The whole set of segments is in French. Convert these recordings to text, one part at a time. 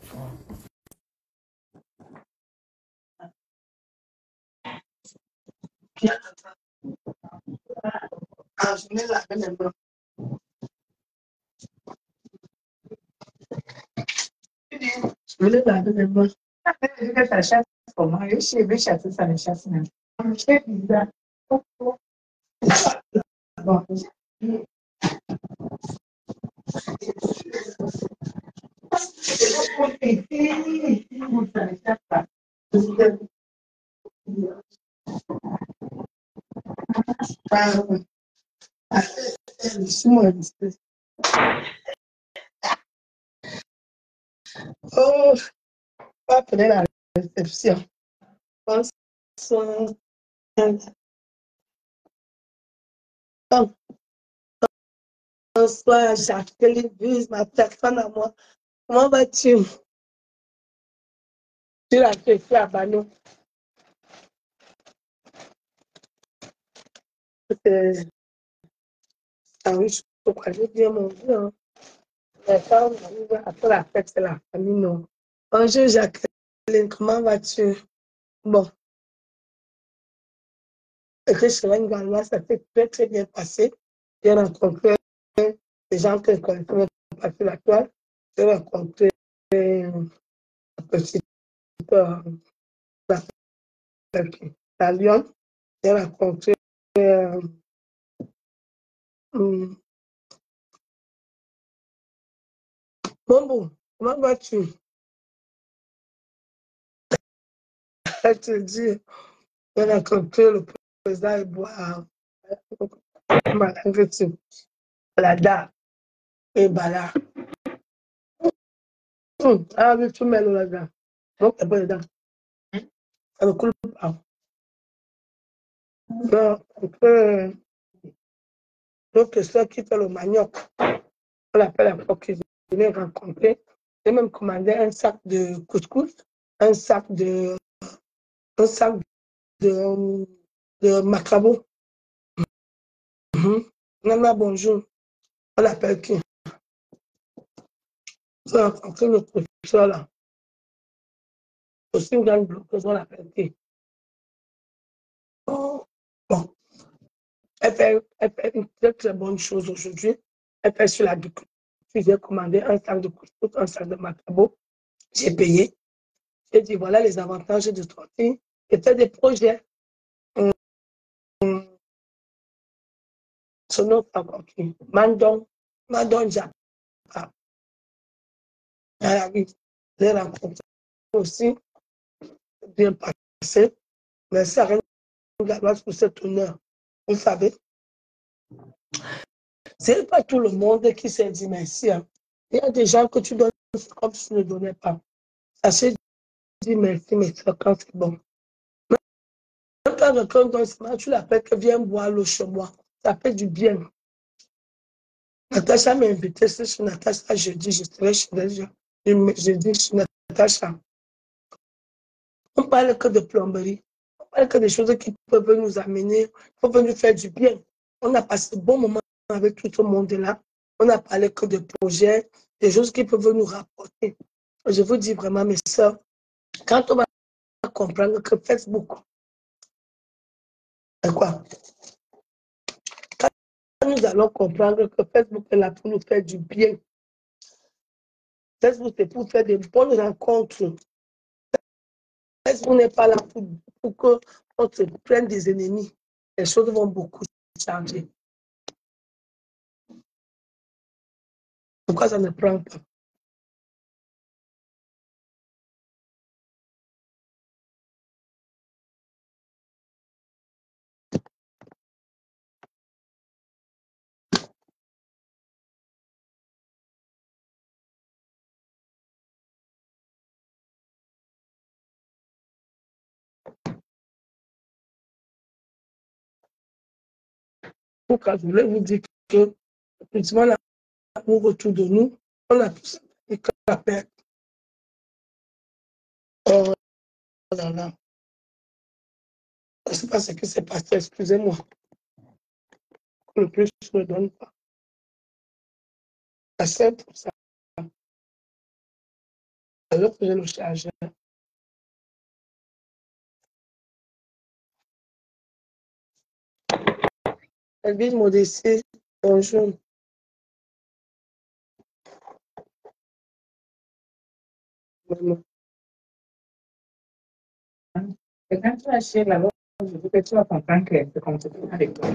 Ah, je mets la même main. Je voulais la même main. Je vais faire chasse pour moi. Je vais chasser ça, les chasses. C'est bizarre. Bon. Oh, pas prendre la réception. Bonsoir. Bonsoir, Jacqueline Buse, ma personne à moi. Comment vas-tu? Tu l'as fait à Bano. Ah oui, je crois que je dis mon Dieu. Hein. Après la fête, c'est la famille, non. Bonjour, Jacqueline, comment vas-tu? Bon, Richelieu Galois, ça s'est très, très bien passé. J'ai rencontré des gens que je connaissais passer la toile. J'ai rencontré un petit à Lyon. J'ai rencontré Mambo, comment vas-tu? Je te dis, j'ai rencontré le président Ebois, Malangretu, Lada, et Bala. Ah oui, tu mets le Lada. Donc, c'est pas le Lada. Ça ne coule pas. Donc, l'autre soeur qui fait le manioc, on l'appelle la cuisine. Je l'ai rencontré. J'ai même commandé un sac de couscous, un sac de, un sac de macabo. Nana, bonjour. On l'appelle qui? J'ai rencontré le professeur là. Aussi, une grande bloqueuse, on l'appelle qui? Oh, bon. Elle fait une très, très bonne chose aujourd'hui. Elle fait sur l'agriculture. J'ai commandé un sac de couscous, un sac de macabo. J'ai payé. J'ai dit, voilà les avantages de sortir. J'ai fait des projets. Son nom, c'est encore qui? Mandon Japa. Les rencontres aussi bien passé. Merci à Reine Galoise pour cet honneur. Vous savez, ce n'est pas tout le monde qui s'est dit merci. Hein. Il y a des gens que tu donnes comme si tu ne donnais pas. Sachez dire merci, mais quand c'est bon. Même quand quelqu'un donne ce mal, tu l'appelles que viens boire l'eau chez moi. Ça fait du bien. Natacha m'a invité, c'est chez Natacha jeudi, je serai chez elle. Je dis chez Natacha. On parle que de plomberie. On parle que des choses qui peuvent nous amener, peuvent nous faire du bien. On a passé de bons moments avec tout ce monde-là. On a parlé que de projets, des choses qui peuvent nous rapporter. Je vous dis vraiment, mes soeurs, quand on va comprendre que Facebook, c'est quoi? Quand nous allons comprendre que Facebook est là pour nous faire du bien. Facebook, c'est pour faire des bonnes rencontres. Facebook n'est pas là pour qu'on se prenne des ennemis. Les choses vont beaucoup changer. Pourquoi ça ne prend pas? Pourquoi je voulais vous dire que, effectivement, l'amour autour de nous, on a tous la paix. Oh là là, je ne sais pas ce qui s'est passé, excusez-moi. Le plus ne donne pas. C'est pour ça. Alors que j'ai le chargeur. Elvire Modestie, bonjour. Maman. Et quand tu achètes là-bas, je veux que tu vas comprendre que c'est comme ça avec toi.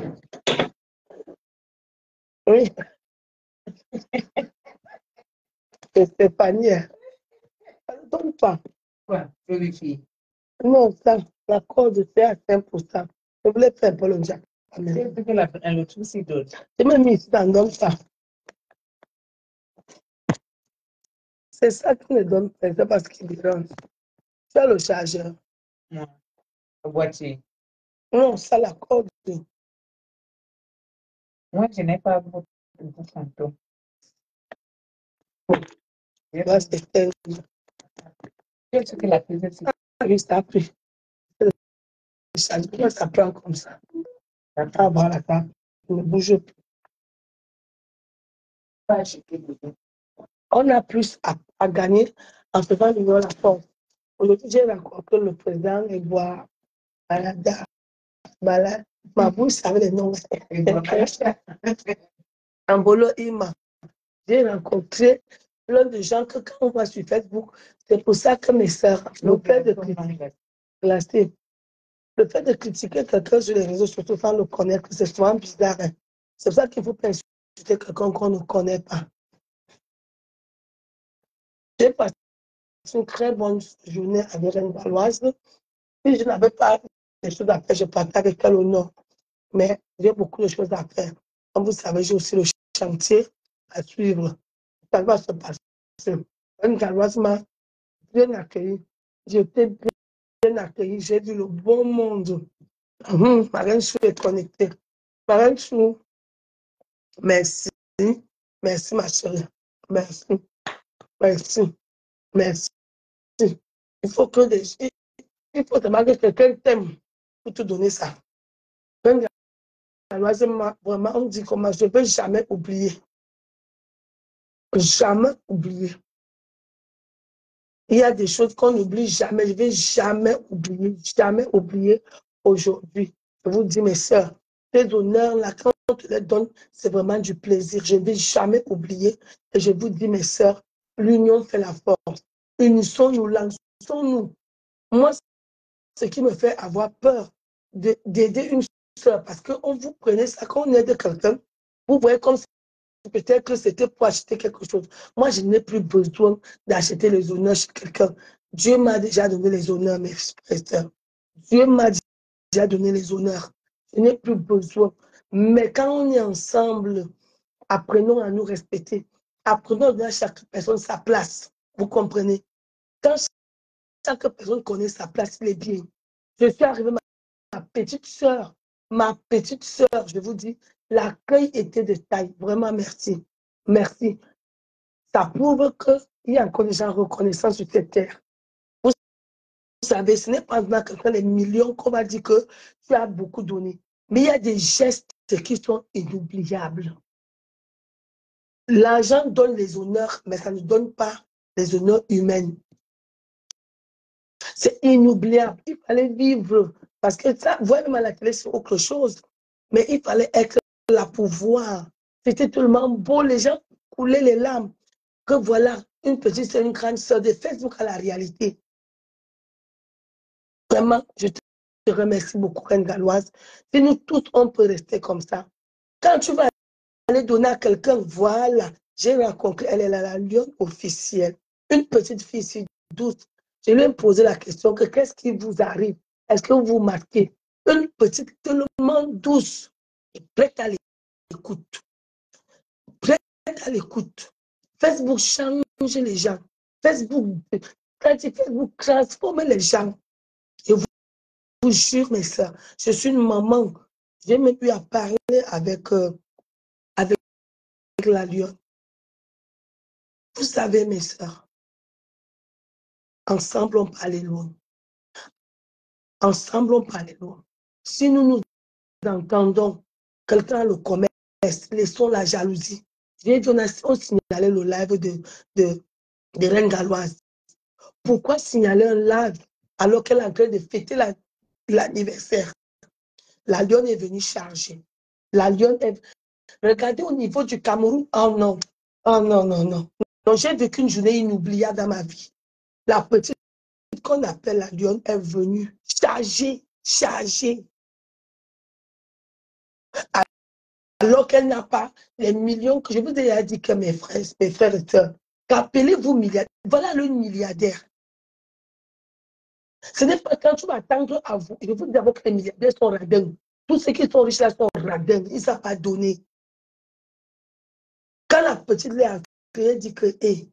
Oui, c'est Stéphanie. Ne donne pas. Quoi? Vérifie. Non, ça, la corde, c'est à 5%. Je voulais faire pour le Jack. C'est ce que l'autre aussi donne. J'ai même mis ici dans donne ça. C'est ça qui ne donne pas, c'est parce qu'il dérange. Tu as le chargeur. Non, le boîtier. Non, ça, la corde. Moi, je n'ai pas beaucoup de fantômes. Là, c'est Qu'est-ce que la faisait? oui, ça a pris. Le chargeur, ça prend comme ça. Ah, voilà, ça ne bouge plus. On a plus à gagner en faisant vivre la force. Aujourd'hui, j'ai rencontré le président Edouard Balada. Ma bouche savait les noms. Ambolo Ima. J'ai rencontré plein de gens que quand on voit sur Facebook, c'est pour ça que mes sœurs, le fait de critiquer quelqu'un sur les réseaux sociaux sans le connaître, c'est souvent bizarre. Hein. C'est pour ça qu'il faut pas insulter quelqu'un qu'on ne connaît pas. J'ai passé une très bonne journée avec Reine Valoise. Si je n'avais pas des choses à faire, je partais avec elle au nord. Mais j'ai beaucoup de choses à faire. Comme vous savez, j'ai aussi le chantier à suivre. Ça va se passer. Reine Valoise m'a bien accueilli. J'ai été bien accueilli. J'ai vu le bon monde. Ma reine Chou est connectée. Ma reine Chou, merci. Merci, ma chérie. Merci. Merci. Merci. Il faut que il faut que quelqu'un t'aime pour te donner ça. Vraiment, on dit comment je ne vais jamais oublier. Jamais oublier. Il y a des choses qu'on n'oublie jamais. Je ne vais jamais oublier aujourd'hui. Je vous dis, mes sœurs, ces honneurs-là, quand on te les donne, c'est vraiment du plaisir. Je ne vais jamais oublier. Et je vous dis, mes sœurs, l'union fait la force. Unissons-nous, lançons-nous. Moi, ce qui me fait avoir peur d'aider une sœur, parce que vous prenez ça, quand on aide quelqu'un, vous voyez comme si peut-être que c'était pour acheter quelque chose. Moi, je n'ai plus besoin d'acheter les honneurs chez quelqu'un. Dieu m'a déjà donné les honneurs, mes frères. Dieu m'a déjà donné les honneurs. Je n'ai plus besoin. Mais quand on est ensemble, apprenons à nous respecter. Apprenons à donner à chaque personne sa place. Vous comprenez? Quand chaque personne connaît sa place, il est bien. Je suis arrivée, ma petite sœur, je vous dis, l'accueil était de taille. Vraiment, merci. Merci. Ça prouve qu'il y a encore des gens reconnaissants sur cette terre. Vous savez, ce n'est pas dans quelqu'un des millions qu'on va dire que tu as beaucoup donné. Mais il y a des gestes qui sont inoubliables. L'argent donne les honneurs, mais ça ne donne pas les honneurs humains. C'est inoubliable. Il fallait vivre. Parce que ça, voir même à la télé, c'est autre chose. Mais il fallait être là pour voir. C'était tellement beau. Les gens coulaient les larmes. Que voilà, une petite sœur, une grande sœur de Facebook à la réalité. Vraiment, je te remercie beaucoup, Reine Galloise. Si nous tous, on peut rester comme ça. Quand tu vas aller donner à quelqu'un, voilà, j'ai rencontré, elle est la lionne officielle. Une petite fille si douce. Je lui ai posé la question que qu'est-ce qui vous arrive? Est-ce que vous vous marquez? Une petite tellement douce, prête à l'écoute. Prête à l'écoute. Facebook change les gens. Facebook, quand Facebook transforme les gens. Je vous jure, mes soeurs, je suis une maman. J'ai même eu à parler avec la lionne. Vous savez, mes soeurs, ensemble, on peut aller loin. Ensemble, on peut aller loin. Si nous nous entendons, quelqu'un a le commerce, laissons la jalousie. J'ai dit, on signalé le live de Reine Galloise. Pourquoi signaler un live alors qu'elle est en train de fêter l'anniversaire? La lionne est venue charger. La lionne est... Regardez au niveau du Cameroun. Oh non. Oh non, non, non. Non, j'ai vécu une journée inoubliable dans ma vie. La petite qu'on appelle la lionne est venue charger. Alors qu'elle n'a pas les millions que je vous ai déjà dit que mes frères et sœurs, qu'appelez-vous milliardaire. Voilà le milliardaire. Ce n'est pas quand tu vas attendre à vous. Je vous dis d'abord que les milliardaires sont radins. Tous ceux qui sont riches là sont radins. Ils ne savent pas donner. Quand la petite l'est entrée, elle dit que, hé.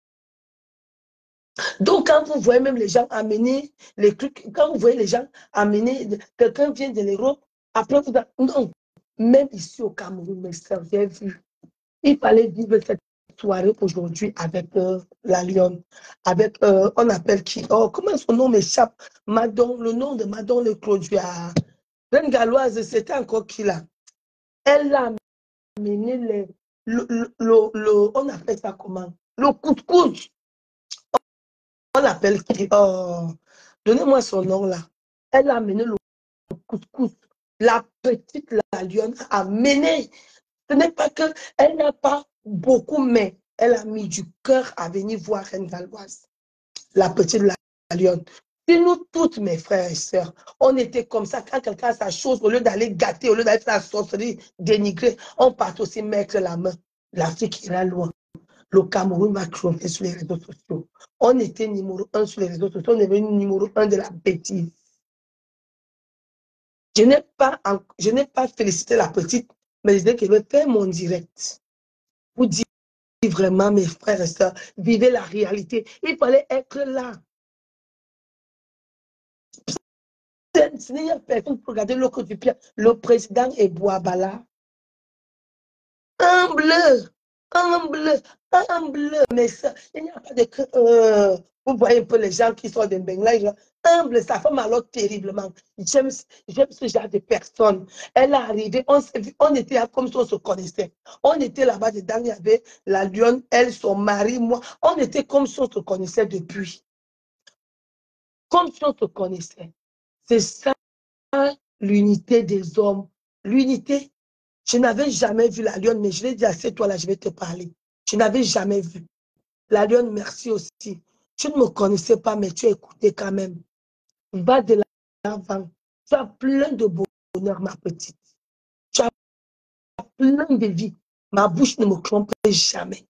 Donc, quand vous voyez même les gens amener les trucs, quand vous voyez les gens amener, quelqu'un vient de l'Europe, après vous non. Même ici au Cameroun, mes soeurs, j'ai vu. Il fallait vivre cette soirée aujourd'hui avec la lionne, avec, on appelle qui? Oh, comment son nom m'échappe? Madon, le nom de Madon le produit à Reine Galloise, c'était encore qui là? Elle a amené on appelle ça comment? Le couscous. On l'appelle qui? Oh, donnez-moi son nom là. Elle a amené le couscous. La petite, la lionne, a amené. Ce n'est pas qu'elle n'a pas beaucoup, mais elle a mis du cœur à venir voir Reine Galloise. La petite, la lionne. Si nous toutes, mes frères et sœurs, on était comme ça, quand quelqu'un a sa chose, au lieu d'aller gâter, au lieu d'aller faire la sorcellerie, dénigrer, on part aussi mettre la main. L'Afrique ira loin. Le Cameroun va tromper sur les réseaux sociaux. On était numéro 1 sur les réseaux sociaux, on est devenu numéro 1 de la bêtise. Je n'ai pas félicité la petite, mais je disais que je vais faire mon direct pour dire vraiment, mes frères et sœurs, vivez la réalité. Il fallait être là. Il n'y a personne pour regarder l'eau du pied. Le président est Boabala. Humble, mais ça, il n'y a pas de... vous voyez un peu les gens qui sont des Bengladesh, humble, ça fait mal terriblement. J'aime ce genre de personnes. Elle est arrivée, on était là comme si on se connaissait. On était là-bas dedans, il y avait la lionne, elle, son mari, moi. On était comme si on se connaissait depuis. Comme si on se connaissait. C'est ça l'unité des hommes. L'unité. Je n'avais jamais vu la lionne, mais je l'ai dit à cette toi-là, je vais te parler. Je n'avais jamais vu. La lionne, merci aussi. Tu ne me connaissais pas, mais tu as écouté quand même. Va de l'avant. Tu as plein de bonheur, ma petite. Tu as plein de vie. Ma bouche ne me trompe jamais.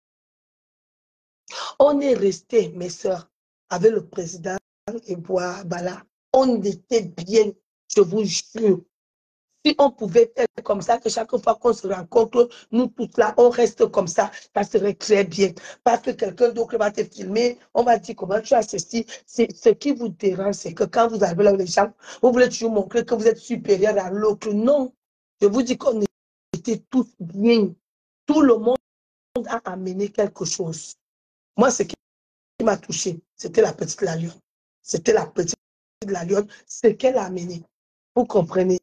On est resté, mes sœurs, avec le président et Boabala. On était bien, je vous jure. Si on pouvait être comme ça, que chaque fois qu'on se rencontre, nous tous là, on reste comme ça serait très bien. Parce que quelqu'un d'autre va te filmer, on va dire comment tu as ceci. Ce qui vous dérange, c'est que quand vous arrivez là où les gens, vous voulez toujours montrer que vous êtes supérieur à l'autre. Non, je vous dis qu'on était tous bien. Tout le monde a amené quelque chose. Moi, ce qui m'a touché, c'était la petite la lionne. C'était la petite la lionne, ce qu'elle a amené. Vous comprenez?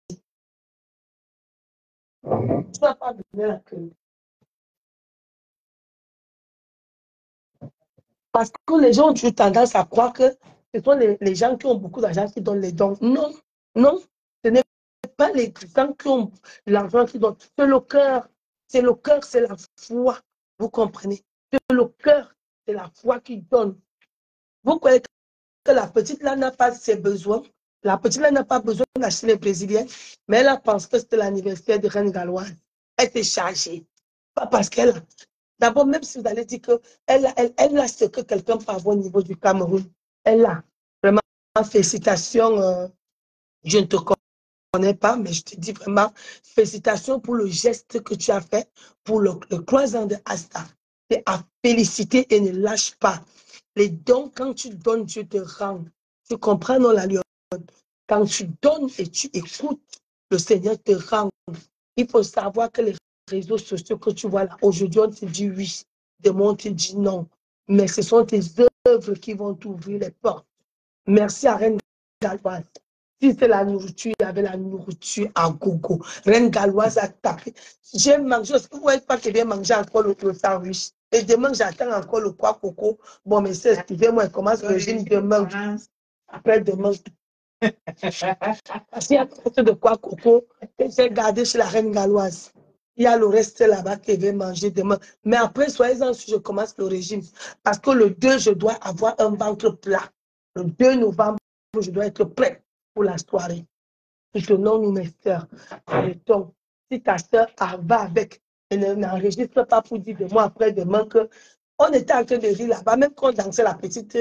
Tu n'as pas donné la clé. Parce que les gens ont toujours tendance à croire que ce sont les gens qui ont beaucoup d'argent qui donnent les dons. Non, non, ce n'est pas les gens qui ont l'argent qui donnent. C'est le cœur. C'est le cœur, c'est la foi. Vous comprenez? C'est le cœur, c'est la foi qui donne. Vous croyez que la petite là n'a pas ses besoins? La petite là n'a pas besoin d'acheter les Brésiliens, mais elle a pensé que c'était l'anniversaire de Reine Galloise. Elle s'est chargée. Pas parce qu'elle a. D'abord, même si vous allez dire qu'elle a ce que quelqu'un peut avoir au niveau du Cameroun. Elle a. Vraiment, félicitations. Je ne te connais pas, mais je te dis vraiment félicitations pour le geste que tu as fait pour le croisant de Asta. C'est à féliciter et ne lâche pas. Les dons, quand tu donnes, Dieu te rend. Tu comprends, non, la lionne? Quand tu donnes et tu écoutes, le Seigneur te rend. Il faut savoir que les réseaux sociaux que tu vois là, aujourd'hui, on te dit oui, demain, on te dit non. Mais ce sont tes œuvres qui vont t'ouvrir les portes. Merci à Reine Galloise. Si c'est la nourriture, il y avait la nourriture à gogo. Reine Galloise a tapé. J'ai mangé, est-ce que vous ne voyez pas qu'elle vient manger encore le sandwich? Et demain, j'attends encore le quoi coco. Bon, mais c'est, excusez-moi, il commence le régime demain. Après demain. Parce qu'il y a quelque de quoi coco que j'ai gardé chez la reine galloise. Il y a le reste là-bas que je vais manger demain. Mais après, soyez-en sûrs, je commence le régime. Parce que le 2, je dois avoir un ventre plat. Le 2 novembre, je dois être prêt pour la soirée. Je nomme mes soeurs. Arrêtons. Si ta soeur va avec, elle n'enregistre pas pour dire de moi après demain que on était en train de rire là-bas, même quand on dansait la petite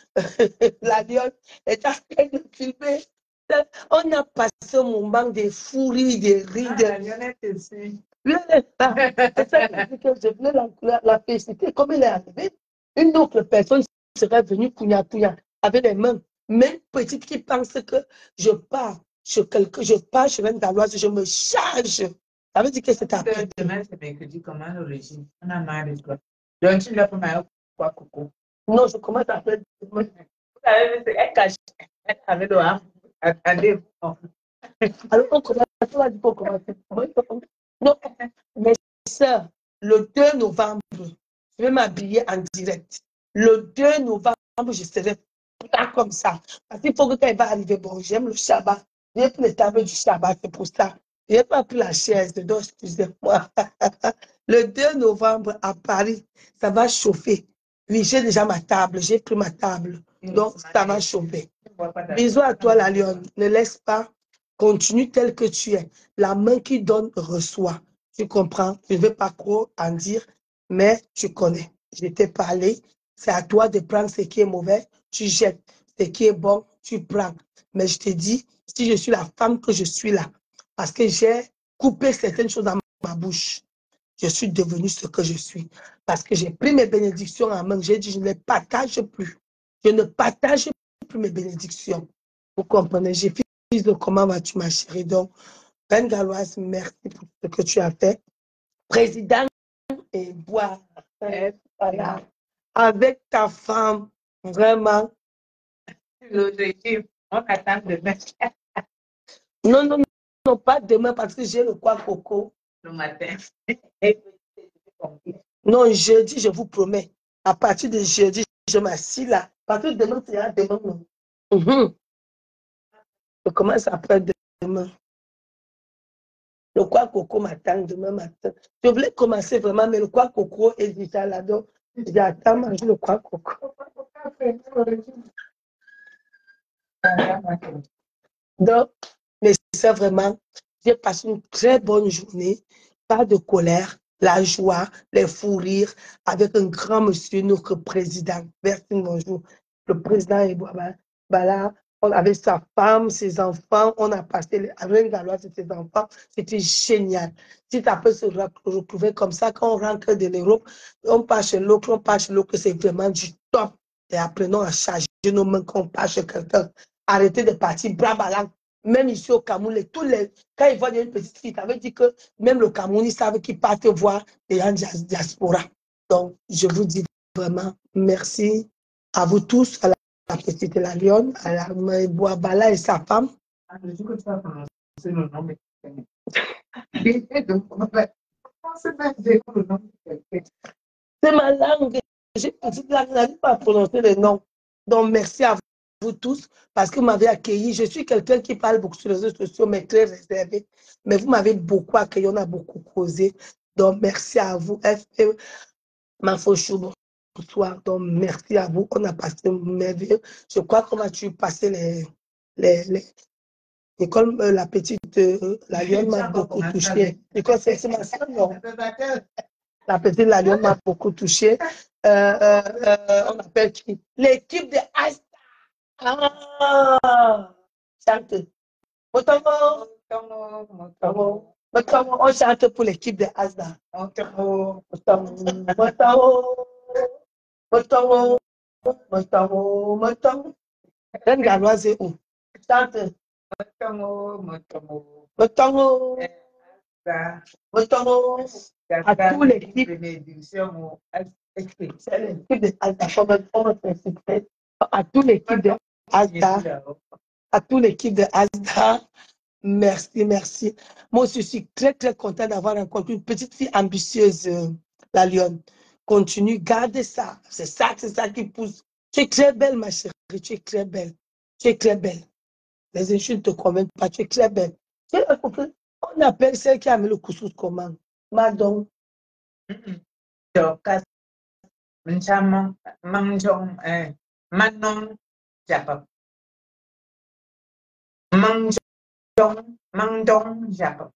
la lionne était en train de filmer. On a passé un moment de fou rire, de rire. La lionette aussi. Oui, elle est là. C'est ça que je voulais la féliciter. Comme elle est arrivée, une autre personne serait venue pouya avec les mains. Même petite qui pense que je pars chez quelqu'un, je pars chez une Galloise, je me charge. Ça veut dire que c'est après. Demain, c'est mercredi, comment le régime? On a marre de toi. Donc, tu l'as pour ma quoi, coco? Non, je commence à faire. Vous savez, c'est un cachet. Avec le attendez. Alors, on commence, on va dire qu'on commence. Non, mes soeurs, le 2 novembre, je vais m'habiller en direct. Le 2 novembre, je serai là comme ça. Parce qu'il faut que quand il va arriver, bon, j'aime le Shabbat. J'ai pris les tables du Shabbat, c'est pour ça. Je n'ai pas pris la chaise, donc excusez-moi. Le 2 novembre à Paris, ça va chauffer. Oui, j'ai déjà ma table, j'ai pris ma table. Donc, ça va chauffer. Bisous à toi, la lionne. Ne laisse pas. Continue tel que tu es. La main qui donne reçoit. Tu comprends? Je ne vais pas trop en dire, mais tu connais. Je t'ai parlé. C'est à toi de prendre ce qui est mauvais. Tu jettes. Ce qui est bon, tu prends. Mais je te dis, si je suis la femme que je suis là, parce que j'ai coupé certaines choses dans ma bouche, je suis devenue ce que je suis. Parce que j'ai pris mes bénédictions en main. J'ai dit, je ne les partage plus. Je ne partage plus mes bénédictions. Vous comprenez? J'ai fait de comment vas-tu, ma chérie? Donc, Reine Galloise, merci pour ce que tu as fait. Président et boire. Voilà. Avec ta femme, vraiment. Le régime, on attend demain. Non, non, non, pas demain parce que j'ai le quoi coco. Le matin. Non, jeudi, je vous promets. À partir de jeudi, je m'assis là. Parce que demain, c'est à demain. Non. Je commence après demain. Le quoi coco m'attend demain matin. Je voulais commencer vraiment, mais le quoi coco est déjà là. Donc, j'attends manger le quoi coco. Donc, mais c'est vraiment, j'ai passé une très bonne journée. Pas de colère, la joie, les fous rires avec un grand monsieur, notre président. Merci, bonjour. Le président Ebouaba, Bala, on avait sa femme, ses enfants, on a passé avec Galloise et ses enfants. C'était génial. Si tu peux se retrouver comme ça, quand on rentre de l'Europe, on passe chez l'autre, c'est vraiment du top. Et apprenons à charger nos mains quand on passe chez quelqu'un. Arrêtez de partir bras ballants. Même ici au Cameroun, quand ils voient une petite fille, ça veut dire que même le Cameroun, ils savent qu'ils partent voir les gens diaspora. Donc, je vous dis vraiment merci à vous tous, à la petite la lionne, à la Boabala et sa femme. Je dis que tu vas prononcer le nom de c'est ma langue. J'ai une petite langue, je n'arrive pas à prononcer les noms. Donc, merci à vous tous parce que vous m'avez accueilli. Je suis quelqu'un qui parle beaucoup sur les réseaux sociaux, mais très réservé. Mais vous m'avez beaucoup accueilli, on a beaucoup causé. Donc, merci à vous. Ma Fauchou, bonsoir. Donc, merci à vous. On a passé merveilleux. Je crois qu'on a dû passer les Nicole, la petite, la lionne m'a beaucoup touchée. Nicole, c'est ma soeur, non? La petite, la lionne m'a beaucoup touchée. On appelle qui? L'équipe de Asta. Ah! Chante. Motomo. On chante pour l'équipe de Asda. Motomo. Reine Galloise est où? Chante. Motomo. À tous l'équipe. C'est l'équipe de Asda. À toute l'équipe de Asda. À toute l'équipe de Asda. Merci, merci. Moi aussi, je suis très, très contente d'avoir rencontré une petite fille ambitieuse, la lionne. Continue, garde ça. C'est ça qui pousse. Tu es très belle, ma chérie. Tu es très belle. Tu es très belle. Les insultes ne te convainquent pas. Tu es très belle. On appelle celle qui a mis le couscous comment? Madon. Dorcas, Manon, Manon, Jacob. Mandon, Jacob.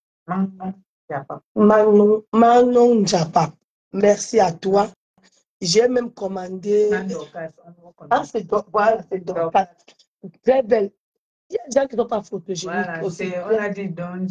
Manon Japa. Merci à toi. J'ai même commandé. Ah, c'est voilà, c'est Dorcas. Très belle. Il y a des gens qui ne sont pas photogéniques Voilà, aussi. on a dit donc.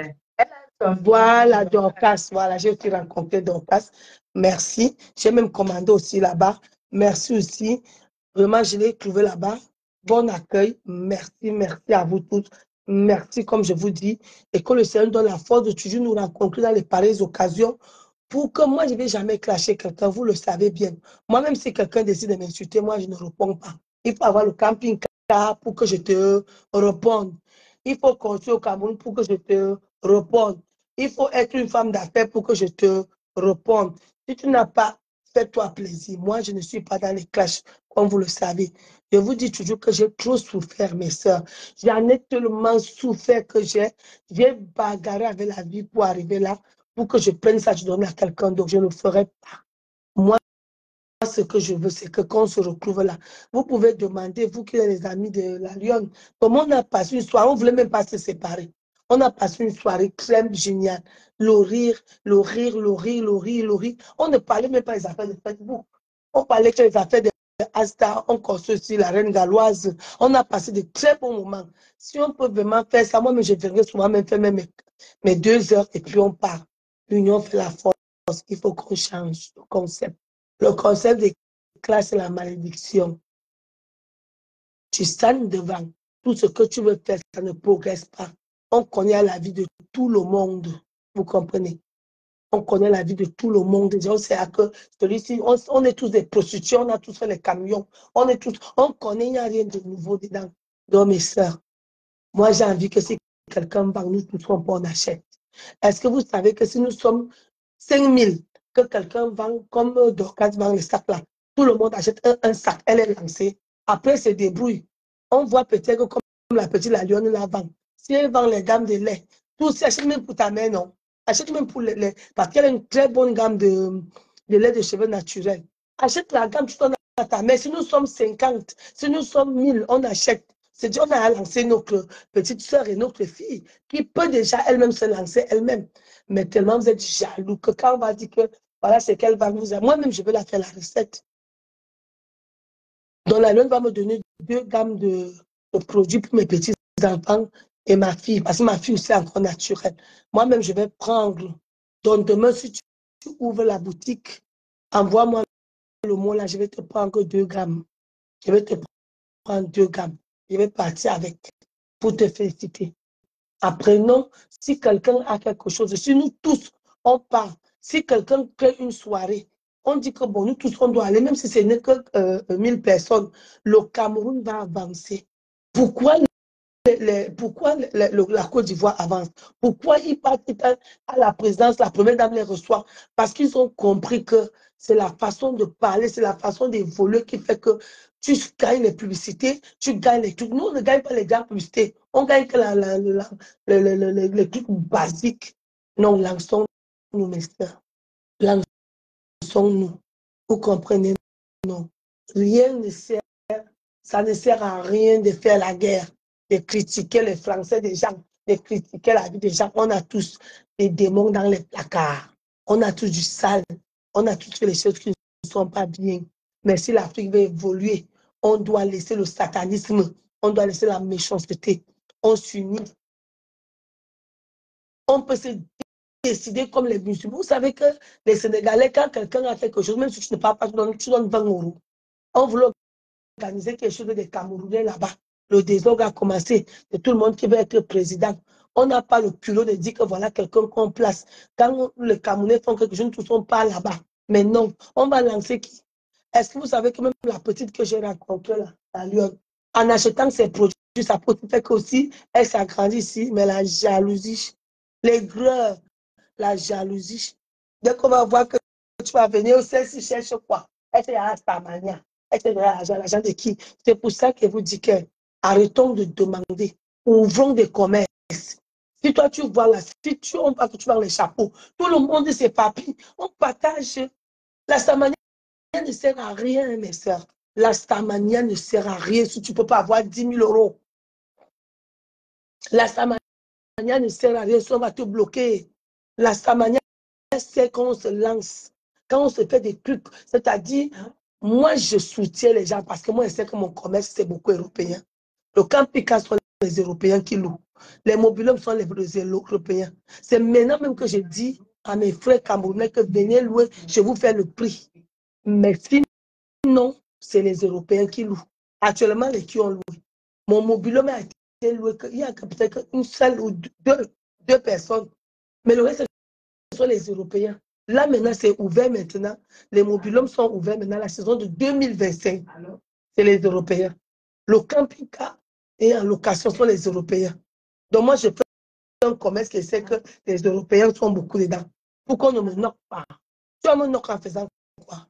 Voilà, Dorcas. Voilà, j'ai aussi rencontré Dorcas. Merci. J'ai même commandé aussi là-bas. Merci aussi. Vraiment, je l'ai trouvé là-bas. Bon accueil. Merci, merci à vous tous. Merci, comme je vous dis. Et que le Seigneur donne la force de toujours nous rencontrer dans les pareilles occasions pour que moi, je ne vais jamais clasher quelqu'un. Vous le savez bien. Moi-même, si quelqu'un décide de m'insulter, moi, je ne réponds pas. Il faut avoir le camping-car pour que je te réponde. Il faut construire au Cameroun pour que je te réponde. Il faut être une femme d'affaires pour que je te réponde. Si tu n'as pas, fais-toi plaisir. Moi, je ne suis pas dans les clashs, comme vous le savez. Je vous dis toujours que j'ai trop souffert, mes soeurs. J'en ai tellement souffert que j'ai bagarré avec la vie pour arriver là, pour que je prenne ça, je donne à quelqu'un d'autre. Je ne le ferai pas. Moi, ce que je veux, c'est que quand on se retrouve là, vous pouvez demander, vous qui êtes les amis de la Lyon, comment on a passé une soirée, on ne voulait même pas se séparer. On a passé une soirée crème géniale. Le rire, le rire, le rire, le rire, le rire. On ne parlait même pas des affaires de Facebook. On parlait que les affaires de Asta, on construit aussi la Reine Galloise. On a passé de très bons moments. Si on peut vraiment faire ça, moi, je viendrai souvent même faire mes 2 heures et puis on part. L'union fait la force. Il faut qu'on change le concept. Le concept des classes, c'est la malédiction. Tu stands devant. Tout ce que tu veux faire, ça ne progresse pas. On connaît la vie de tout le monde. Vous comprenez? On connaît la vie de tout le monde. On sait que celui-ci, on est tous des prostituées, on a tous fait les camions. On connaît, il n'y a rien de nouveau dedans. Donc, mes soeurs, moi, j'ai envie que si quelqu'un vend, nous tous, on achète. Est-ce que vous savez que si nous sommes 5000, que quelqu'un vend, comme Dorcas vend le sac là, tout le monde achète un sac, elle est lancée. Après, elle se débrouille. On voit peut-être comme la petite la lionne la vend. Si elle vend les gammes de lait, tout ça, achète même pour ta mère, non? Achète même pour les lait, parce qu'elle a une très bonne gamme de lait de cheveux naturel. Achète la gamme, tu donnes à ta mère. Si nous sommes 50, si nous sommes 1000, on achète. C'est dit, on a lancé notre petite soeur et notre fille, qui peut déjà elle-même se lancer elle-même. Mais tellement vous êtes jaloux que quand on va dire que voilà ce qu'elle va vous dire, moi-même je vais la faire la recette. Donc la lune va me donner 2 gammes de produits pour mes petits enfants et ma fille, parce que ma fille aussi est encore naturelle. Moi-même je vais prendre. Donc demain, si tu ouvres la boutique, envoie-moi le mot là, je vais te prendre 2 grammes. Je vais te prendre 2 grammes. Je vais partir avec pour te féliciter. Après, non, si quelqu'un a quelque chose, si nous tous, on part, si quelqu'un crée une soirée, on dit que bon, nous tous, on doit aller, même si ce n'est que 1000 personnes, le Cameroun va avancer. Pourquoi, pourquoi la Côte d'Ivoire avance? Pourquoi ils partent à la présidence, la première dame les reçoit? Parce qu'ils ont compris que c'est la façon de parler, c'est la façon d'évoluer qui fait que tu gagnes les publicités, tu gagnes les trucs. Nous, on ne gagne pas les grandes publicités. On gagne que les trucs basiques. Non, lançons-nous, mes soeurs. Lançons-nous. Vous comprenez? Non. Rien ne sert, ça ne sert à rien de faire la guerre, de critiquer les Français des gens, de critiquer la vie des gens. On a tous des démons dans les placards. On a tous du sale. On a tous fait les choses qui ne sont pas bien. Mais si l'Afrique veut évoluer, on doit laisser le satanisme, on doit laisser la méchanceté. On s'unit. On peut se décider comme les musulmans. Vous savez que les Sénégalais, quand quelqu'un a fait quelque chose, même si tu ne parles pas, tu donnes 20 euros. On voulait organiser quelque chose des Camerounais là-bas. Le désordre a commencé. C'est tout le monde qui veut être président. On n'a pas le culot de dire que voilà quelqu'un qu'on place. Quand les Camerounais font quelque chose, nous ne sommes pas là-bas. Mais non, on va lancer qui? Est-ce que vous savez que même la petite que j'ai rencontrée là, à Lyon, en achetant ses produits, ça peut faire qu'aussi, elle s'agrandit ici, mais la jalousie, l'aigreur, la jalousie. Dès qu'on va voir que tu vas venir, celle-ci cherche quoi? Elle te donnera ta manière. Elle te donnera l'argent de qui? C'est pour ça que vous dites que arrêtons de demander, ouvrons des commerces. Si toi tu vois la si on va que tu vois les chapeaux, tout le monde ses papiers, on partage. La Stamania ne sert à rien, mes soeurs. La Stamania ne sert à rien si tu ne peux pas avoir 10 000 euros. La Stamania ne sert à rien si on va te bloquer. La Stamania, c'est quand on se lance, quand on se fait des trucs. C'est-à-dire, moi, je soutiens les gens parce que moi, je sais que mon commerce, c'est beaucoup européen. Le camp Picasso sont les Européens qui louent. Les mobiliums sont les Européens. C'est maintenant même que je dis à mes frères camerounais que venez louer, je vous fais le prix. Mais sinon, c'est les Européens qui louent. Actuellement, les qui ont loué. Mon mobilium a été loué, il y a peut-être une seule ou deux personnes. Mais le reste, ce sont les Européens. Là, maintenant, c'est ouvert maintenant. Les mobiliums sont ouverts maintenant. La saison de 2025, c'est les Européens. Le camping-car et en location sont les Européens. Donc, moi, je fais un commerce qui sait que les Européens sont beaucoup dedans. Pourquoi on ne me knock pas? Tu vas me knock en faisant quoi?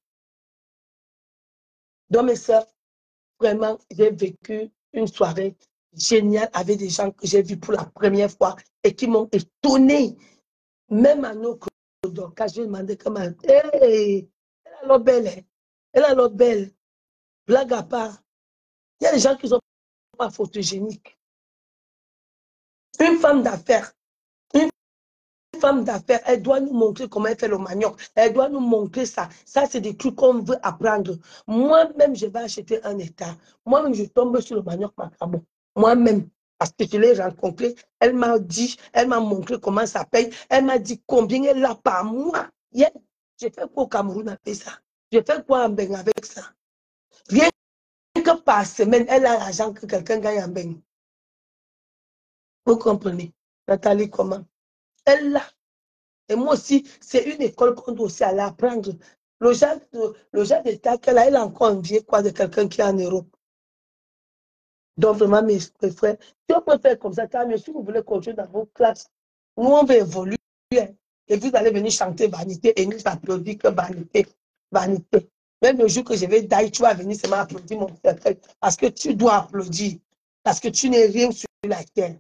Donc, mes soeurs, vraiment, j'ai vécu une soirée géniale avec des gens que j'ai vus pour la première fois et qui m'ont étonné. Même à nos quand je lui ai demandé comment hey, elle a l'autre belle, hein. Elle a l'autre belle. Blague à part. Il y a des gens qui ne sont pas photogéniques. Une femme d'affaires, une femme d'affaires, elle doit nous montrer comment elle fait le manioc. Elle doit nous montrer ça. Ça, c'est des trucs qu'on veut apprendre. Moi-même, je vais acheter un état. Moi-même, je tombe sur le manioc macabo. Moi-même, parce que je l'ai rencontré, elle m'a dit, elle m'a montré comment ça paye. Elle m'a dit combien elle a par mois. Yeah. J'ai fait quoi au Cameroun avec ça? J'ai fait quoi en Beng avec ça? Rien que par semaine, elle a l'argent que quelqu'un gagne en Beng. Vous comprenez? Nathalie, comment? Elle l'a. Et moi aussi, c'est une école qu'on doit aussi aller apprendre. Le genre d'état qu'elle a, elle a encore envié quoi de quelqu'un qui est en Europe. Donc, vraiment, mes frères, si on peut faire comme ça, tant mieux. Si vous voulez continuer dans vos classes, nous, on va évoluer. Et vous allez venir chanter vanité et nous applaudir que vanité, vanité. Même le jour que je vais dire, tu vas venir seulement applaudir mon frère. Parce que tu dois applaudir. Parce que tu n'es rien sur la terre.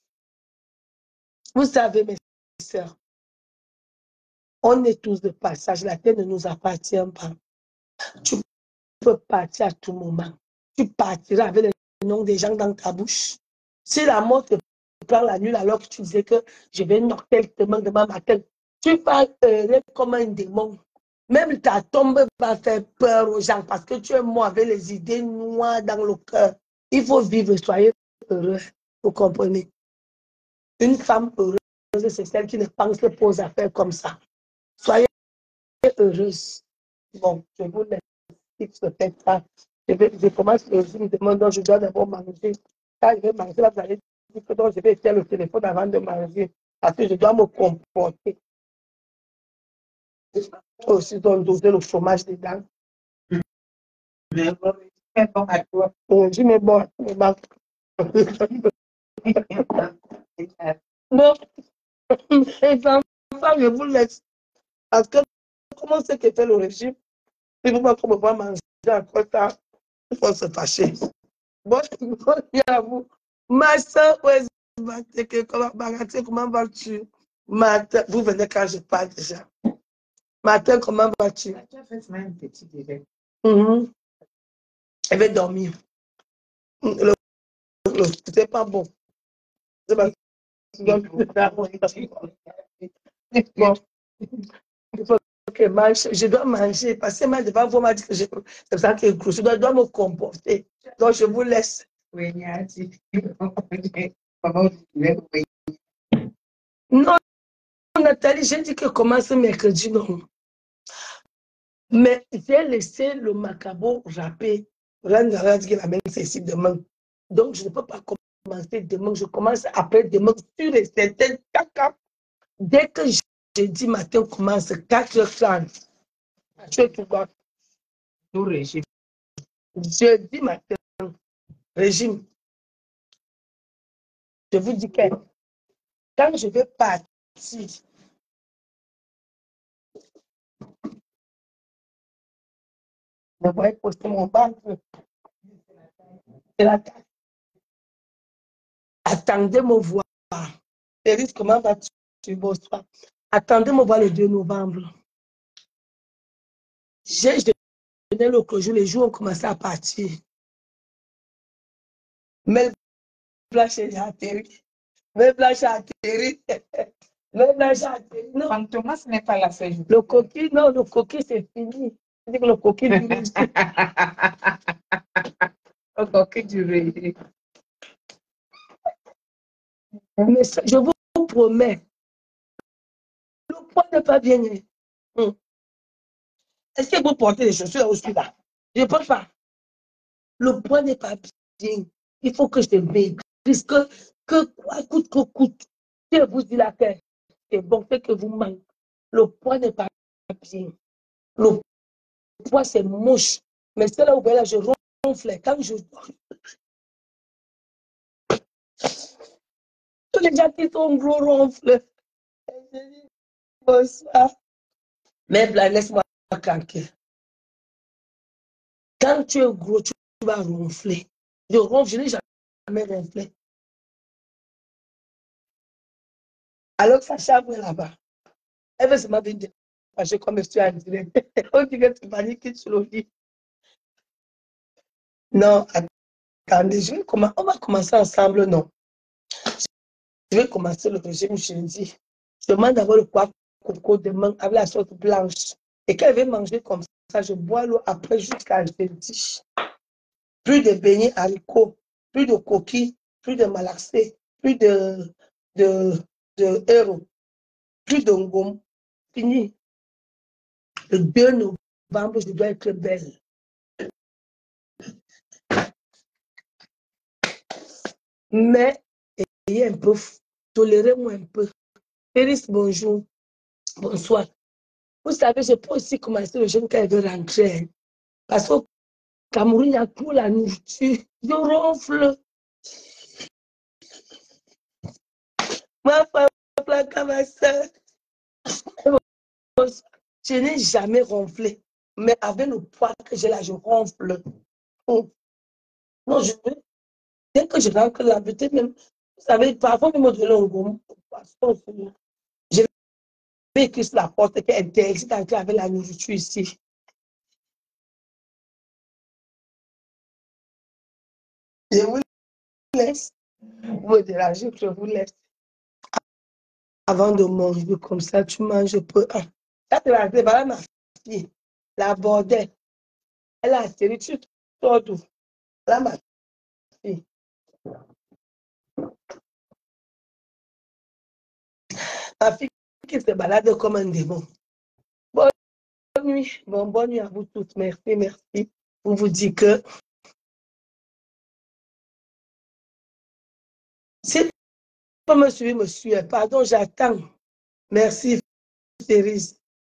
Vous savez, mes sœurs, on est tous de passage. La terre ne nous appartient pas. Tu peux partir à tout moment. Tu partiras avec le nom des gens dans ta bouche. Si la mort te prend la nuit alors que tu disais que je vais knocker demain matin, tu vas comme un démon. Même ta tombe va faire peur aux gens parce que tu es mort avec les idées noires dans le cœur. Il faut vivre, soyez heureux. Vous comprenez? Une femme heureuse, c'est celle qui ne pense pas aux affaires comme ça. Soyez heureuse. Bon, je vous laisse. Se fait ça. Je commence le jour, je me demande donc je dois d'abord manger. Quand je vais manger, là, vous allez dire que donc, je vais faire le téléphone avant de manger. Parce que je dois me comporter. Aussi, donc, doser le fromage dedans. Mais bon, à toi. Je me bon, non, les enfants, je vous laisse. Parce que comment c'est que fait le régime? Il ne faut pas qu'on me voit manger à quoi ça. Il faut se fâcher. Bon, à vous. Ma soeur, comment vas-tu? Vous venez quand je parle déjà. Matin, comment vas-tu? Elle va dormir. C'est pas bon. C'est pas bon. Il faut que je dois manger parce que ma devant vous m'a dit que c'est ça que je dois me comporter. Donc, je vous laisse. Non, Nathalie, j'ai dit que commence mercredi, non. Mais j'ai laissé le macabo râper. Rendre dit la même c'est demain. Donc, je ne peux pas commencer demain. Je commence après demain sur les certains caca. Dès que jeudi matin commence 4h30, tu vois, tout régime. Jeudi matin, régime. Je vous dis que quand je vais partir, Je voyais poster mon ventre. Et la taille. Attendez me voir. Chérie, comment vas-tu? Bonsoir. Attendez me voir le 2 novembre. J'ai donné le clôture, les jours ont commencé à partir. Mais blanche est atterri. Mais blanche a atterri. Mais blanche a atterri. Non. Quand Thomas n'est pas là, c'est juste. Le coquille, non, le coquille, c'est fini. C'est que le coquille du riz. Le coquille du riz. Mais ça, je vous promets, le poids n'est pas bien. Est-ce que vous portez les chaussures aussi là? Je ne pense pas. Le poids n'est pas bien. Il faut que je maigrisse, que quoi coûte que coûte. Je vous dis la terre, c'est bon, fait que vous manquez. Le poids n'est pas bien. Le poids, c'est moche. Mais c'est là où là, je ronfle. Quand je... Tous les gens qui sont gros ronflent. Je dis, bonsoir. Mais laisse-moi tranquille. Quand tu es gros, tu vas ronfler. Je ronfle, je n'ai jamais ronflé. Alors que Sacha est là-bas. Elle veut se mettre dire, parce que comme je suis en direct, on dit que tu paniques sur le lit. Non, attendez, on va commencer ensemble, non. Je vais commencer le régime jeudi. Je demande d'abord le poids coco demain avec la sauce blanche. Et quand elle veut manger comme ça, je bois l'eau après jusqu'à jeudi. Plus de beignets haricots, plus de coquilles, plus de malaxés, plus de héros, plus de ngom. Fini. Le 2 novembre, je dois être belle. Mais, ayez un peu, tolérez-moi un peu. Féris, bonjour. Bonsoir. Vous savez, je peux aussi commencer le jeûne quand elle veut rentrer. Parce qu'au Cameroun, il y a tout la nourriture. Je ronfle. Ma femme, ma soeur. Je n'ai jamais ronflé. Mais avec le poids que j'ai là, je ronfle. Oh. Non, dès que je rentre là, peut-être même, vous savez, parfois même de l'ongom, je vais écrire sur la porte qu'elle interdit d'entrer avec la nourriture ici. Je vous laisse. Vous dérangez, je vous laisse. Avant de manger comme ça, tu manges peu. Ah, ça, c'est la voilà ma fille. La bordelle. Elle a atterri, tu sors d'où? Voilà ma fille. Ma fille qui se balade comme un démon. Bonne nuit. Bonne nuit à vous tous. Merci, merci. On vous dit que si tu peux me suivre, me suivre. Pardon, j'attends. Merci, Cérise.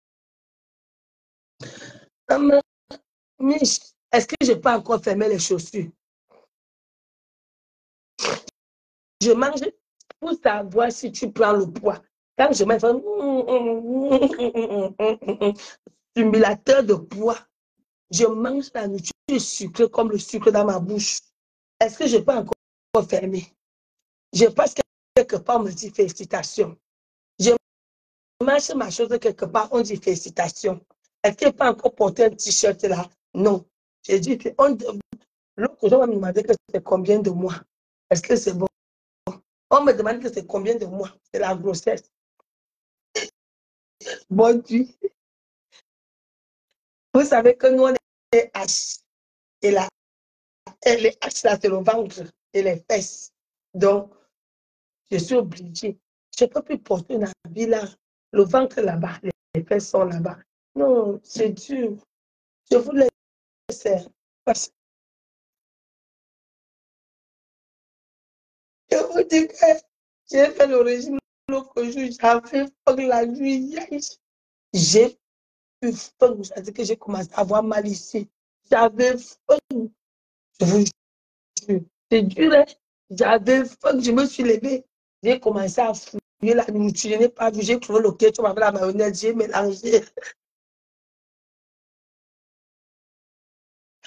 Mich, est-ce que je peux encore fermer les chaussures? Je mange pour savoir si tu prends le poids. Quand je mange, simulateur de poids, je mange la nourriture sucrée comme le sucre dans ma bouche. Est-ce que je peux encore fermer? Je passe quelque part, on me dit félicitations. Je mange ma chose quelque part, on dit félicitations. Est-ce que je peux encore porter un t-shirt là? Non. J'ai dit que l'autre jour, on me demandait que c'est combien de mois. Est-ce que c'est bon? On me demande que c'est combien de mois. C'est la grossesse. Bonne nuit. Vous savez que nous, on est H. Et là, les H, là, c'est le ventre et les fesses. Donc, je suis obligée. Je ne peux plus porter un habit là. Le ventre là-bas, les fesses sont là-bas. Non, c'est dur. Je vous laisse. Parce que je vous dis que j'ai fait le régime l'autre jour. J'avais faim la nuit. J'ai eu faim. C'est-à-dire que j'ai commencé à avoir mal ici. J'avais faim. Je vous jure. C'est dur, hein? J'avais faim. Je me suis levée. J'ai commencé à fouiller la nourriture. Je n'ai pas vu. J'ai trouvé le ketchup avec la mayonnaise. J'ai mélangé.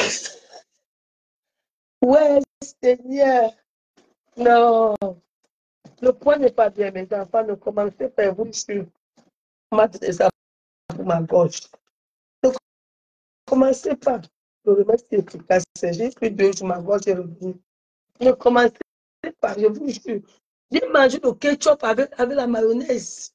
Ouais, Seigneur. Non, le point n'est pas bien, mes enfants. Ne commencez pas vous sur ça pour ma gorge. Ne commencez pas. Le remède, c'est efficace. J'ai pris 2 jours, ma gorge est revenue. Ne commencez pas, je vous jure. J'ai mangé le ketchup avec la mayonnaise.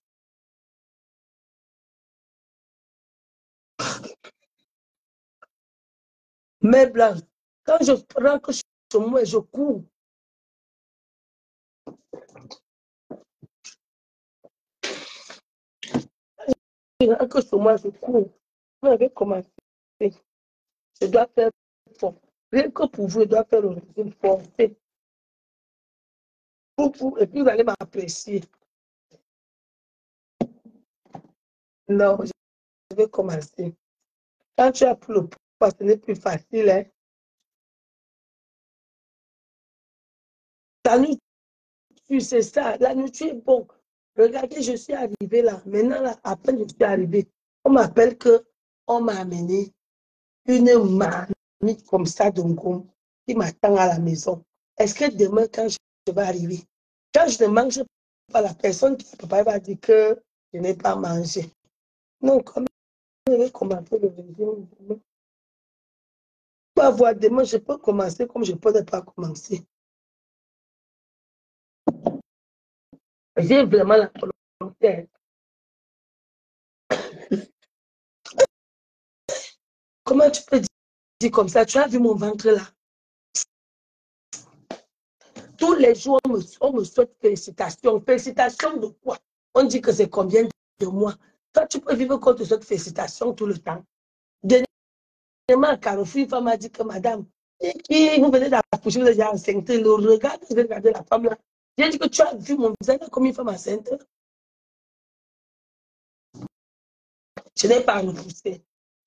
Mais blanc, quand je rentre chez moi, je cours. Je rentre chez moi, je cours. Vous avez commencé. Je dois faire fort. Rien que pour vous, je dois faire le régime forcé. Pour vous, et puis vous allez m'apprécier. Non, je vais commencer. Quand tu as pris le poids, ce n'est plus facile. Hein? La nourriture, c'est ça. La nourriture est bon. Regardez, je suis arrivée là. Maintenant, là, à peine je suis arrivée, on m'appelle que on m'a amené une marmite comme ça de Ngom qui m'attend à la maison. Est-ce que demain, quand je vais arriver, quand je ne mange pas, la personne qui va dire que je n'ai pas mangé. Non, quand même, je vais commencer le régime. Pour avoir demain, je peux commencer comme je ne peux pas commencer. J'ai vraiment la volonté. Comment tu peux dire comme ça? Tu as vu mon ventre là? Tous les jours, on me souhaite félicitations. Félicitations de quoi? On dit que c'est combien de mois? Toi, tu peux vivre qu'on te souhaite félicitations tout le temps. Dernièrement, à Carrefour, une femme m'a dit que madame, qui vous venez d'accoucher, vous êtes déjà enceinte. Le regard que vous regardez la femme là, j'ai dit que tu as vu mon visage comme une femme enceinte. Je n'ai pas repoussé.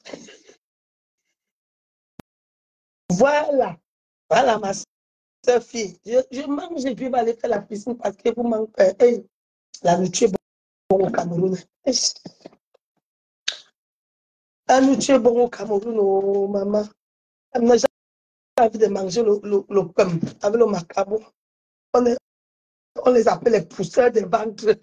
Voilà. Voilà ma soeur fille. Je mange et puis je vais aller faire la piscine parce que vous manquez. La nourriture est bonne au Cameroun. La nourriture est bonne au Cameroun, oh, maman. Elle n'a jamais envie de manger le pain avec le macabo. On les appelle les pousseurs des ventres.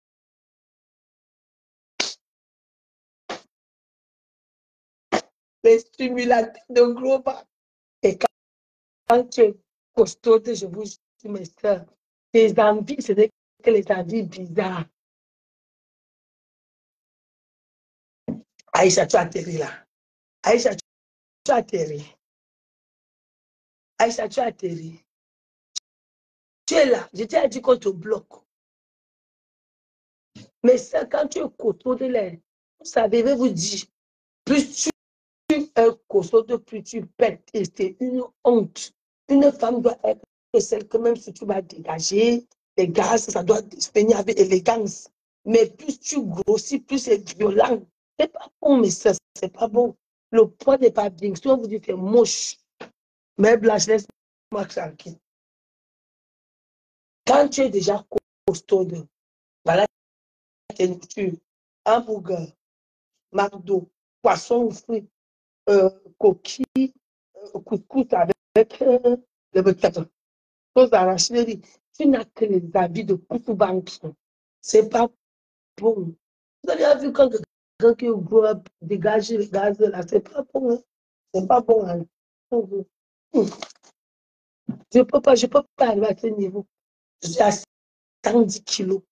Les stimulateurs de gros bas. Et quand tu es costaud, je vous dis, mes soeurs, tes envies, ce n'est que les envies bizarres. Aïcha, tu as atterri là. Aïcha, tu as atterri. Aïcha, tu as atterri. Tu es là. Je t'ai dit qu'on te bloque. Mais ça, quand tu es costaud de l'air, vous savez, je vais vous dire, plus tu es costaud, plus tu pètes. Et c'est une honte. Une femme doit être celle que même si tu vas dégager les gaz, ça doit se finir avec élégance. Mais plus tu grossis, plus c'est violent. C'est pas bon, mais ça, c'est pas bon. Le poids n'est pas bien. Si on vous dit que c'est moche, mais Blanche, laisse-moi tranquille. Quand tu es déjà costaud, voilà tes nourritures, hamburger, McDo, poisson frit, coquille, couscous avec le peut-être, chose à la chérie. Tu n'as que les habits de Koufoubanki. C'est pas bon. Vous avez vu quand quelqu'un qui dégage les gaz là, c'est pas bon. Hein? C'est pas bon. Hein? Je peux pas arriver à ce niveau. Je suis à 110 kilos.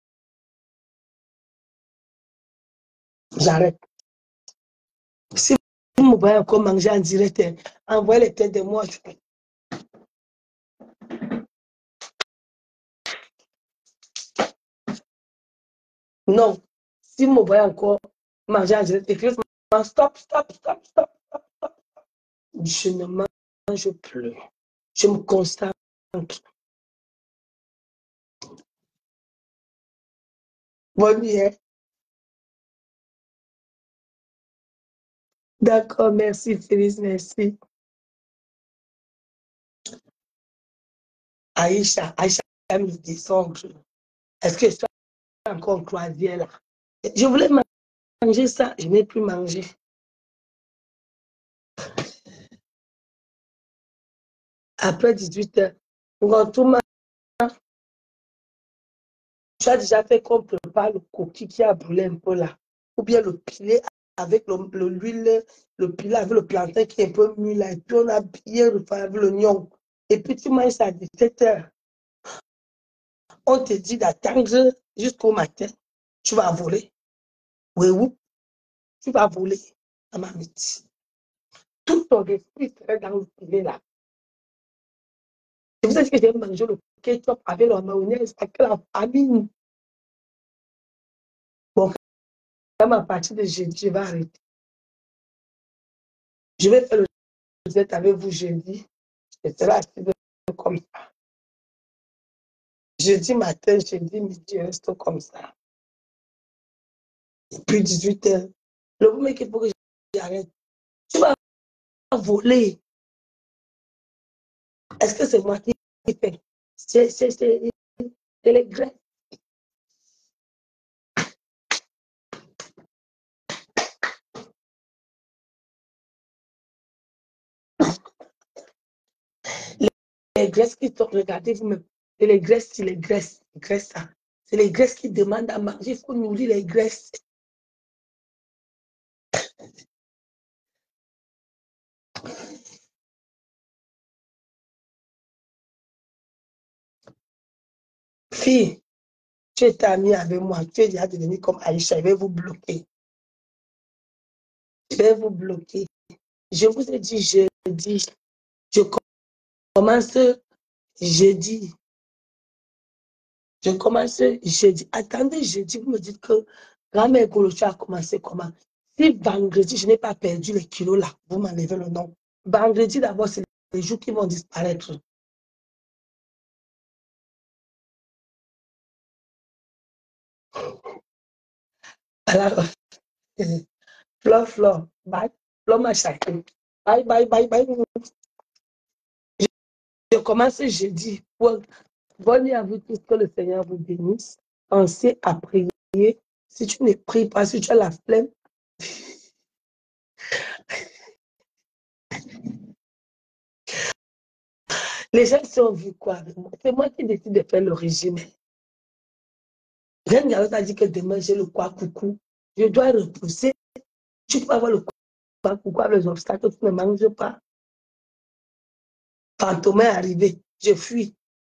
J'arrête. Si vous me voyez encore manger en direct, envoyez les têtes de moi. Non. Si vous me voyez encore manger en direct, écrivez-moi stop, stop, stop, stop, stop. Je ne mange plus. Je me concentre. Bonne nuit. D'accord, merci Félix, merci. Aïcha aime le descendre. Est-ce que je suis encore en croisière là? Je voulais manger ça, je n'ai plus mangé. Après 18h, Thomas, tu as déjà fait qu'on prépare le coquille qui a brûlé un peu là. Ou bien le pilet avec l'huile, le pilet avec le plantain qui est un peu mûr là. Et puis on a bien refait avec l'oignon. Et puis tu manges ça à 17h. On te dit d'attendre jusqu'au matin. Tu vas voler. Oui, oui. Tu vas voler à ma midi. Tout ton esprit serait dans le filet là. C'est pour ça que j'ai mangé le ketchup avec la mayonnaise, avec la famine. Bon, comme à partir de jeudi, je vais arrêter. Je vais faire le Z avec vous jeudi. Je serai assis comme ça. Jeudi matin, jeudi midi, je reste comme ça. Et puis 18h. Le premier qu'il faut que j'arrête. Tu vas voler. Est-ce que c'est moi qui fais? C'est les graisses. Les graisses qui sont, regardez vous-même. C'est les graisses, c'est les graisses. C'est les graisses qui demandent à manger. Il faut nourrir les graisses. Fille, tu es amie avec moi. Tu es déjà devenue comme Aïcha. Je vais vous bloquer. Je vais vous bloquer. Je vous ai dit jeudi. Je commence jeudi. Je commence jeudi. Attendez jeudi, vous me dites que grand-mère Golocha a commencé comment? Si vendredi, je n'ai pas perdu les kilos là, vous m'enlevez le nom. Vendredi, d'abord, c'est les jours qui vont disparaître. Alors, Flore, bye. Flore m'a chaqué. Bye, bye, bye, bye. Je commence jeudi. Bonne nuit à vous tous, que le Seigneur vous bénisse. Pensez à prier. Si tu ne pries pas, si tu as la flemme, les gens ont vu quoi avec moi? C'est moi qui décide de faire le régime. Rien n'a dit que demain j'ai le quoi coucou. Je dois repousser. Tu peux avoir le quoi coucou avec les obstacles, tu ne manges pas. Fantôme est arrivé. Je fuis.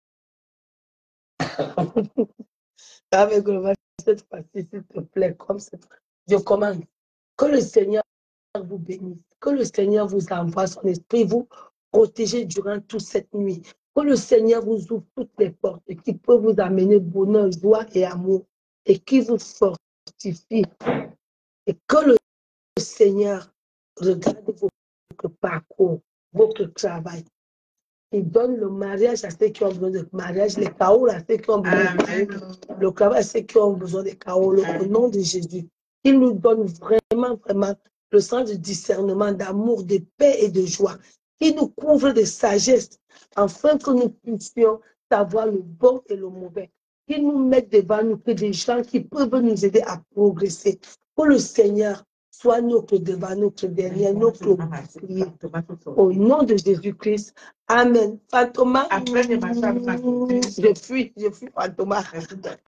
Avec cette fois-ci, s'il te plaît, comme ça. Je commande. Que le Seigneur vous bénisse. Que le Seigneur vous envoie son esprit, vous protéger durant toute cette nuit. Que le Seigneur vous ouvre toutes les portes et qui peut vous amener bonheur, joie et amour et qui vous fortifie. Et que le Seigneur regarde votre parcours, votre travail. Il donne le mariage à ceux qui ont besoin de mariage, les chaos à ceux qui ont besoin de chaos, le travail à ceux qui ont besoin de chaos, au nom de Jésus. Il nous donne vraiment, vraiment le sens de discernement, d'amour, de paix et de joie. Il nous couvre de sagesse, afin que nous puissions savoir le bon et le mauvais. Il nous met devant nous que des gens qui peuvent nous aider à progresser. Que le Seigneur soit notre devant, notre derrière, notre bouclier. Au nom de Jésus-Christ. Amen. Fantôma, je fuis, Fantôma.